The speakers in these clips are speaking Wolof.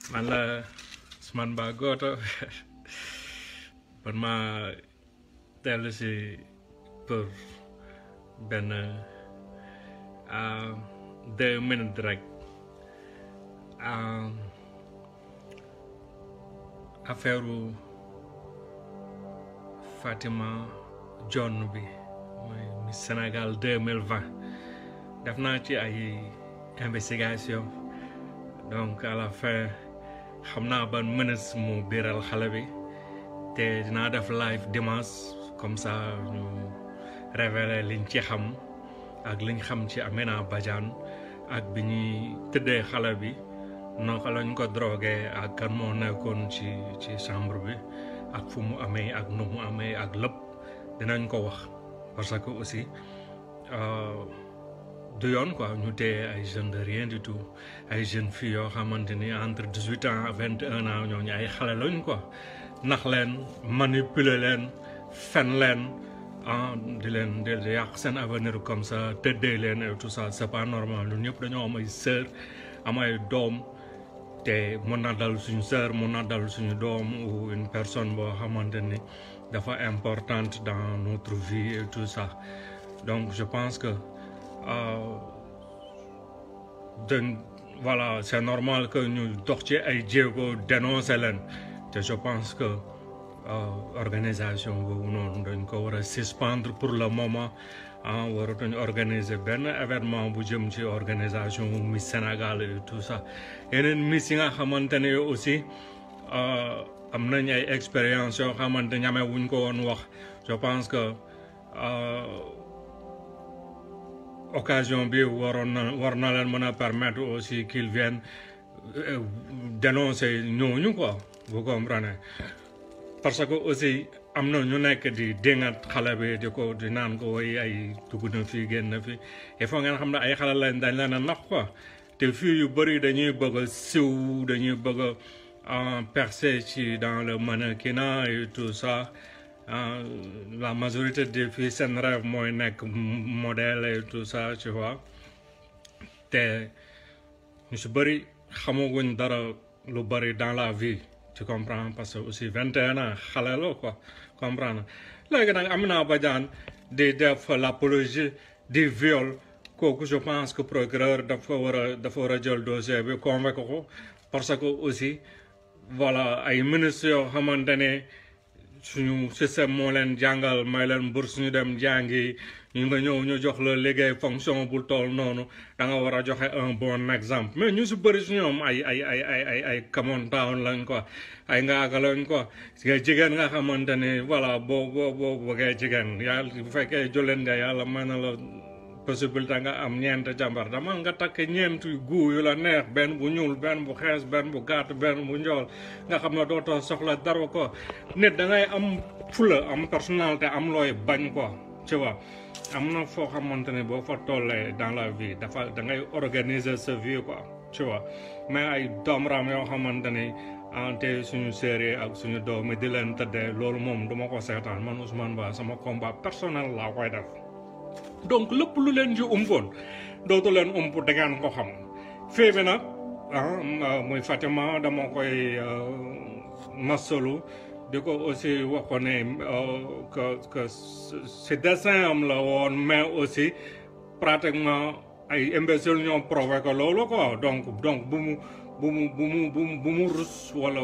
man la Ousmane Ba Goto man maa dellu si pour benn 2 minutes rek affaire Fatima John bi mooy Miss Sénégal 2020 def naa ci ay investigation donc à la fin xam naa ban menace mu biiral xale bi te dinaa def live dimanche comme ça ñu révéler liñ ci xam ak liñ xam ci Amina Badiane ak bi ñuy tëddee xale bi naka lañ ko drogué ak kan moo nekkoon ci chambre bi ak fu mu amee ak nu mu amee ak lépp dinañ ko wax parce que aussi du yoon quoi ñu téye ay jeunes de rien du tout ay jeunes filles yoo xamante ni entre 18 ans à 21 ans ñooñu ay xale lañ quoi nax leen manipuler leen fen leen di leen di yàq seen avenir comme ça tëddee leen et tout ça c'est pas normal ñun ñëpp dañoo am ay sœur am ay doom te mun na dal suñu sœur mun na dal suñu doom ou une personne boo xamante ni dafa importante dans notre vie et tout ça donc je pense que voilà c'est normal que ñu dox ci ay jéego dénoncer leen te je pense que organisation boobu noonu dañ ko war a suspendre pour le moment waratuñ organiser benn événement bu jëm ci organisation Miss Sénégal et tout ça yeneen miss yi nga xamante ne aussi am nañ ay expérience yoo xamante ñame wuñ ko woon wax je pense que occasion bi war na leen mën a permettre aussi qu'ils viennent dénoncer ñooñu quoi vous comprenez parce que aussi am na ñu nekk di déngat xale bi di naan ko woy ay dugg na fii génn na fi il faut ngeen xam ne ay xale lañ dañ leen a nax quoi te fii yu bëri dañuy bëgg a siw dañuy bëgg a percer ci dans le mannequinat et tout ça la majorité des filles seen rêve mooy nekk modèle et tout ça tu vois te ñu si bëri xamaguñ dara lu bëri dans la vie tu comprends parce que aussi 21 ans xale la quoi comprendre léegi nag Amina Badiane di def l'apologie du viol kooku je pense que procureur dafa war a jël dossier bi convoqué ko parce que aussi voilà ay ministres yoo xamante ne suñu système moo leen jàngal may leen bourse ñu dem jàngi ñu nga ñëw ñu jox la liggéey fonction bu tool noonu da nga war a joxe un bon exemple mais ñu si bëri su ñoom ay common town lañ quoi ay ngaaga lañ quoi nga jigéen nga xamante ni voilà boo bëggee jigéen yàlla bu fekkee jëleen nga yàlla may na la possibilité nga am ñeent jàmbar dama nga takk ñeent gu yu la neex benn bu ñuul benn bu xees benn bu gàtt benn bu njool nga xam ne dootoo soxla dara ko nit da ngay am fula am personnalité am looy bañ quoi tu vois am na foo xamante ne boo fa tollee dans la vie da ngay organiser sa vie quoi tu vois mais ay doomram yoo xamante ne te suñu séeréer ak suñu doom di leen tëddee loolu moom duma ko seetaan man Ousmane Ba sama combat personnel laa koy def donc lépp lu leen ci umpoon dootu leen ump da ngeen ko xam fii bi nag muy Fatima dama koy masalu di ko aussi wax ko ne que si dessin am la woon mais aussi pratiquement ay imbécile ñoo provoqué loolu quoi donc bu mu rus wala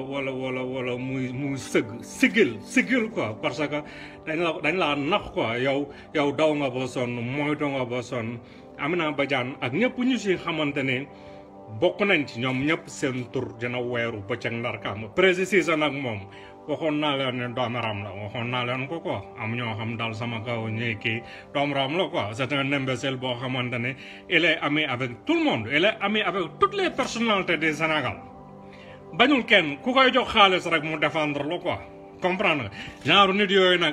muy sigil quoi parce que dañ laa nax quoi yow daw nga ba sonn moytu nga ba sonn Amina Badiane ak ñëpp ñu si xamante ne bokk nañ ci ñoom ñëpp seen tur dina weeru bëccëg ndarkaam précisé nag moom waxoon naa leen ne doomaram la waxoon naa leen ko quoi am ñoo xam daal sama kaw ñi kii doomaram la quoi c'est un imbécile boo xamante ne il est ami avec tout le monde il est ami avec toutes les personnalités du Sénégal bañul kenn ku koy jox xaalis rek mu défendre la quoi comprendre nga genre nit yooyu nag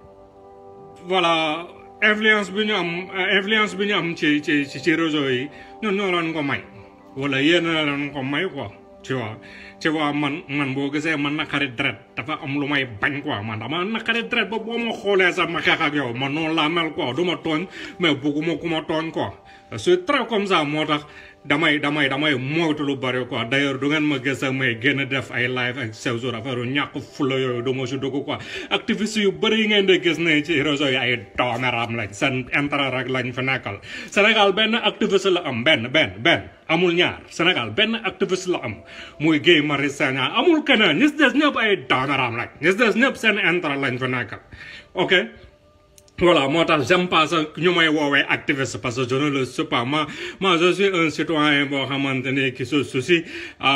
voilà influence bi ñu am ci réseau yi ñun ñoo leen ko may wala yéen a leen ko may quoi tu vois man boo gisee man naqari deret dafa am lu may bañ quoi man dama naqari deret ba boo ma xoolee sax ma xeex ak yow man noonu laa mel quoi du ma tooñ mais bëgguma ku ma tooñ quoi je suis très comme ça moo tax damay moytu lu bari quoi d'ailleurs du ngeen ma gis ak may génn def ay live ak sew jour affaire ñàkk fula yooyu du ma si dugg quoi activiste yu bëri yi ngeen di gis ne ci réseau yi ay doomeram lañ seen intérêt rek lañ fa nekkal Sénégal benn activiste la am benn amul ñaar Sénégal benn activiste la am muy Guy Marius Sagna amul keneen ñi si des ñëpp ay doomeram lañ ñi si des ñëpp seen intérêt lañ fa nekkal ok voilà moi j'aime pas ça ñu may woowee activiste parce que je ne le suis pas moi je suis un citoyen boo xamante ne qui se soucie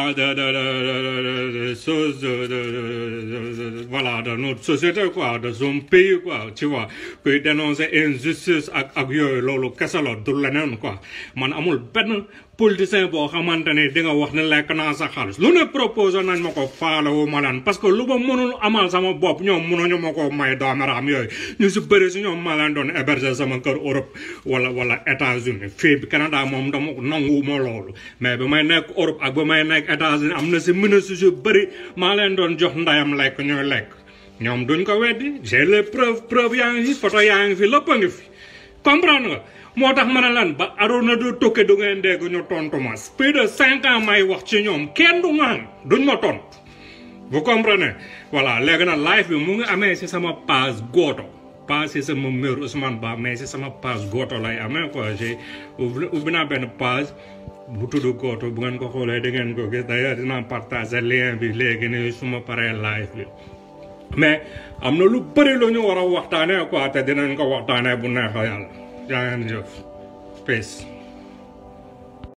de choses voilà de notre société quoi de son pays quoi tu vois kuy dénoncer injustice ak yooyu loolu kese la du leneen quoi man amul benn politicien boo xamante ne di nga wax ne lekk naa sa xaalis lu ne proposé nañ ma ko faale wu ma leen parce que lu ma mënul amal sama bopp ñoom mënuñu ma ko may doomeraam yooyu ñu si bëri si ñoom ma leen doon héberger sama kër Europe wala États-Unis fii bi Canada moom dama nangu ma loolu mais bi may nekk Europe ak bi may nekk États-Unis am na si ministre yu bëri maa leen doon jox ndayam lekk ñooy lekk ñoom duñ ko weddi j'ai les preuves yaa ngi fi photo yaa ngi fi lépp a ngi fi comprendre nga moo tax ma ne lan ba Arona du tokki du ngeen dégg ñu tontu ma plus de 5 ans may wax ci ñoom kenn du ŋaan duñ ma tontu vous comprenez voilà léegi nag live bi mu ngi amee si sama page Goto pas si sama mur Ousmane Ba mais si sama page Goto lay amee quoi j'ai ubbi naa benn page bu tudd Goto bu ngeen ko xoolee da ngeen ko gis d'ailleurs dinaa partager lien bi léegi nii su ma paree live bi mais am na lu bëri lu ñu war a waxtaanee quoi te dinañ ko waxtaanee bu neexee yàlla. Giant of space.